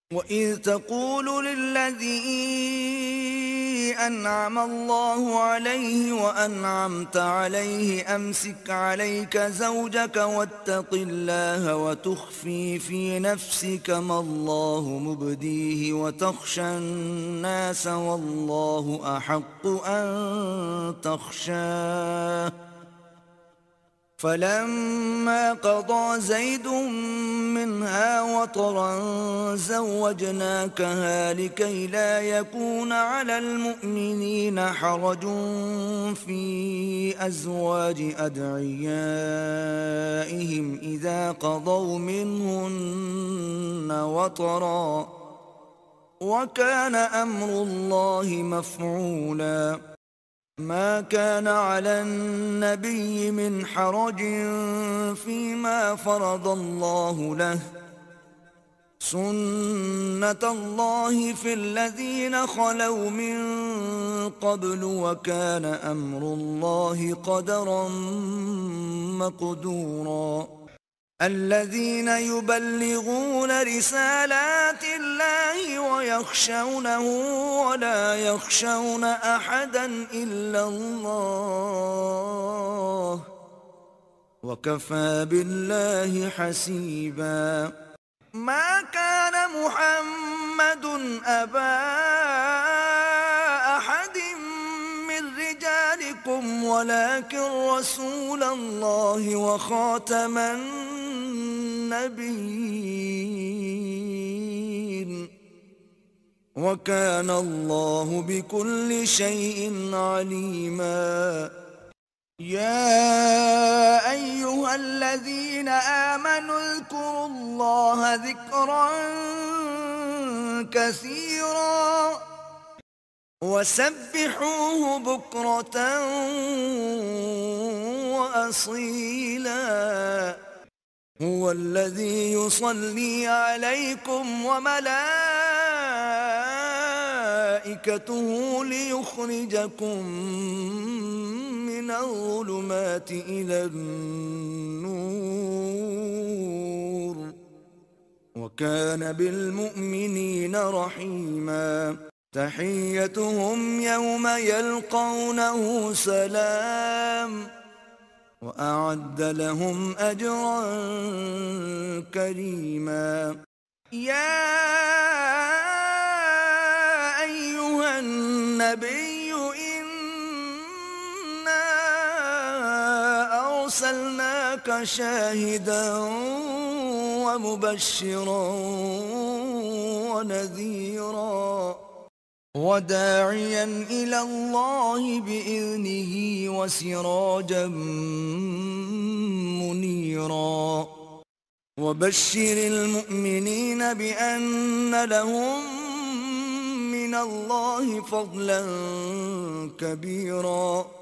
وإذ تقول للذي أنعم الله عليه وأنعمت عليه أمسك عليك زوجك واتق الله وتخفي في نفسك ما الله مبديه وتخشى الناس والله أحق أن تخشاه فلما قضى زيد منها وطرا زوجناكها لكي لا يكون على المؤمنين حرج في أزواج أدعيائهم إذا قضوا منهن وطرا وكان أمر الله مفعولا ما كان على النبي من حرج فيما فرض الله له سنة الله في الذين خلوا من قبل وكان أمر الله قدرا مقدورا الذين يبلغون رسالات الله ويخشونه ولا يخشون أحدا إلا الله وكفى بالله حسيبا ما كان محمد أبا أحد من رجالكم ولكن رسول الله وخاتم النبيين وكان الله بكل شيء عليما يا أيها الذين آمنوا اذكروا الله ذكرا كثيرا وسبحوه بكرة وأصيلا هو الذي يصلي عليكم وملائكته ليخرجكم من الظلمات إلى النور وكان بالمؤمنين رحيما تحيتهم يوم يلقونه سلام وأعد لهم أجرا كريما يا أيها النبي إنا أرسلناك شاهدا ومبشرا ونذيرا وداعيا إلى الله بإذنه وسراجا منيرا وبشر المؤمنين بأن لهم من الله فضلا كبيرا